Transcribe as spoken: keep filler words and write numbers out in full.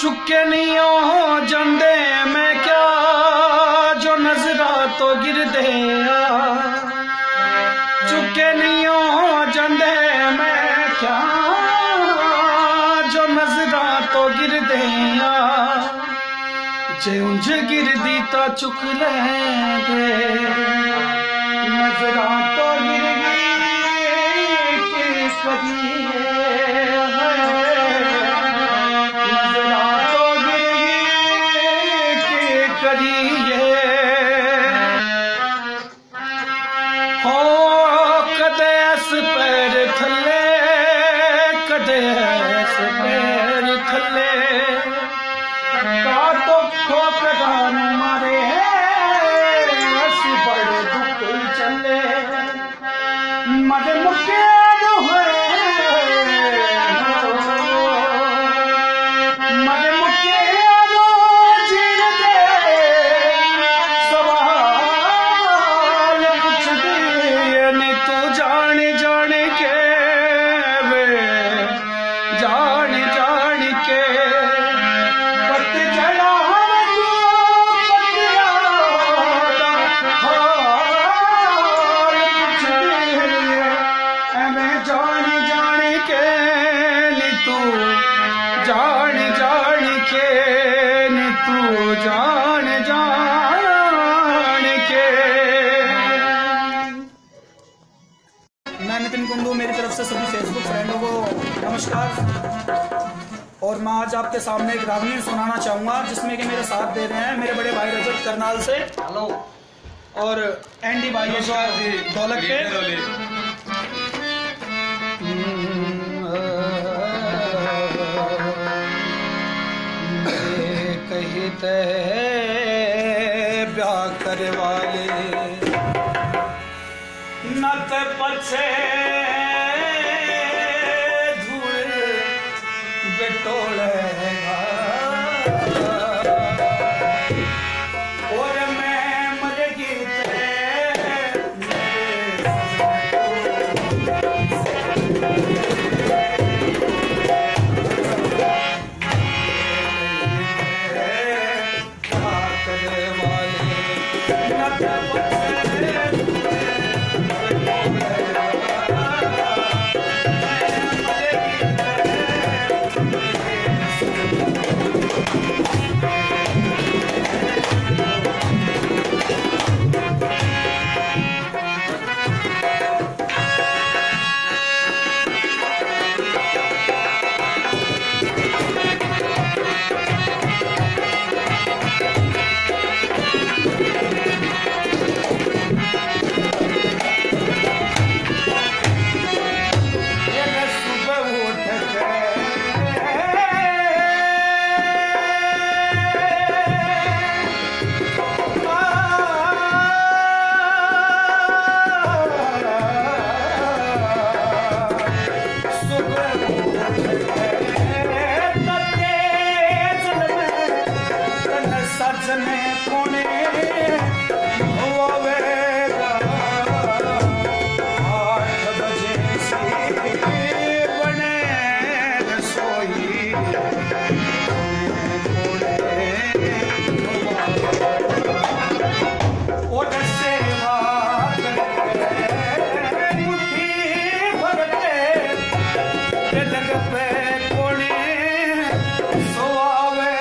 चुके नहीं हो जंदे मैं क्या जो नजरा तो गिर दे चुके नहीं हो जंदे मैं क्या जो नजरा तो गिर दे जे उंज गिर दी तो चुक ले दे नजरा तो गिर गई कि कभी हो कदेस पैर थले कदेस पैर थले का तो खोकदान मारे अस बड़े दुख चले मद मुके जान जान के न तू जान जान के। मैं नितिन कुंडू, मेरी तरफ से सभी फेसबुक फ्रेंडों को नमस्कार। और मैं आज आपके सामने एक रागनी सुनाना चाहूँगा जिसमें कि मेरे साथ दे रहे हैं मेरे बड़े भाई रजत करनाल से, हेलो, और एंडी भाई ढोलक पे। कहते ब्याह करे वाले नत पछे धूल बेटोलेगा और मैं मर गीते सजने कोने होवेगा आठ बजे से बने रसोई और सेवा मुट्ठी भरते लग पे कोने सोआवे